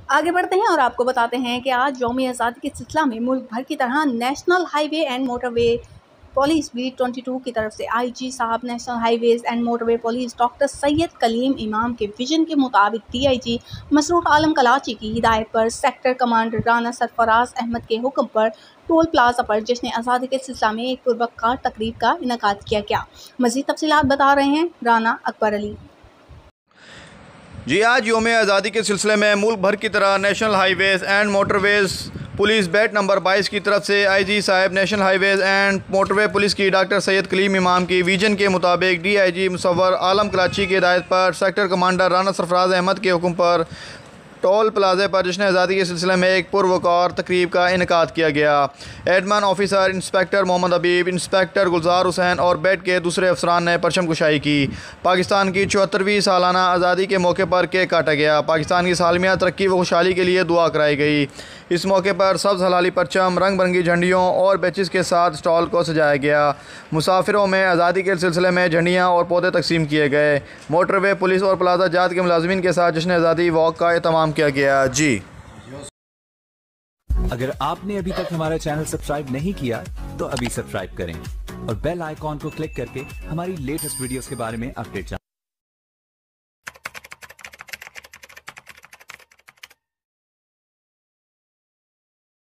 आगे बढ़ते हैं और आपको बताते हैं कि आज यौम आज़ादी के सिलसिला में मुल्क भर की तरह national highway and motorway police beat 22 की तरफ से आईजी साहब national highways and motorway police doctor Syed Kaleem Imam के विजन के मुताबिक डीआईजी मसरूर आलम कलाची की हिदायत पर सेक्टर कमांडर राना सरफराज अहमद के हुक्म पर टोल प्लाजा पर जश्न आज़ादी के सिलसिला में एक पुरवकार तकरीब का इनेकाद किया गया। मज़ीद तफसीलात बता रहे हैं राना अकबर अली। जी, आज यौम आज़ादी के सिलसिले में मुल्क भर की तरह national highways and motorways police beat number 22 की तरफ से आईजी साहब national highways and motorway police की डॉक्टर सैयद कलीम इमाम की विजन के मुताबिक डीआईजी मुसव्वर आलम कराची की हिदायत पर सेक्टर कमांडर राना सरफराज अहमद के हुक्म पर टोल प्लाजे पर जश्न आज़ादी के सिलसिले में एक पुरवकार तकरीब का इनेकाद किया गया। Admin officer inspector Mohammad Habib, inspector Gulzar Hussain और बैट के दूसरे अफसरान ने परचम कुशाई की। पाकिस्तान की 74वीं सालाना आज़ादी के मौके पर केक काटा गया। पाकिस्तान की सालमिया तरक्की व खुशहाली के लिए दुआ कराई गई। इस मौके पर सब्ज़ हलाली परचम, रंग बिरंगी झंडियों और बैचेस के साथ स्टॉल को सजाया गया। मुसाफिरों में आज़ादी के सिलसिले में झंडियाँ और पौधे तकसीम किए गए। मोटरवे पुलिस और प्लाजा जात के मुलाजमीन के साथ जश्न आज़ादी वॉक का एहतमाम किया गया। जी, अगर आपने अभी तक हमारा चैनल सब्सक्राइब नहीं किया तो अभी सब्सक्राइब करें और बेल आइकॉन को क्लिक करके हमारी लेटेस्ट वीडियोस के बारे में अपडेट जानें।